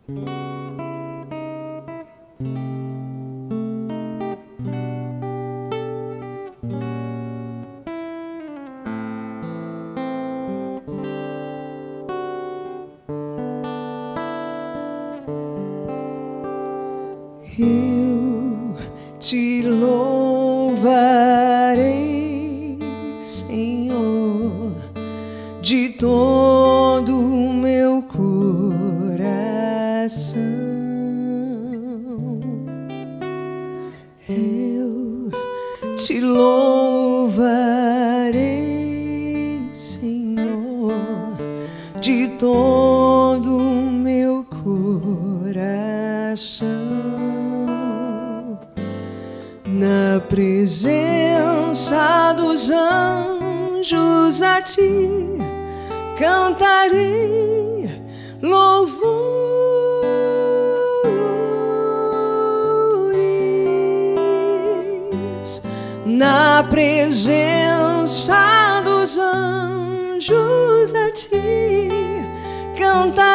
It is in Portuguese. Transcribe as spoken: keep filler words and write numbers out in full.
Eu te louvarei, Senhor, de todo o meu coração. Eu te louvarei, Senhor, de todo o meu coração. Na presença dos anjos a ti cantarei louvores. Na presença dos anjos a ti cantarei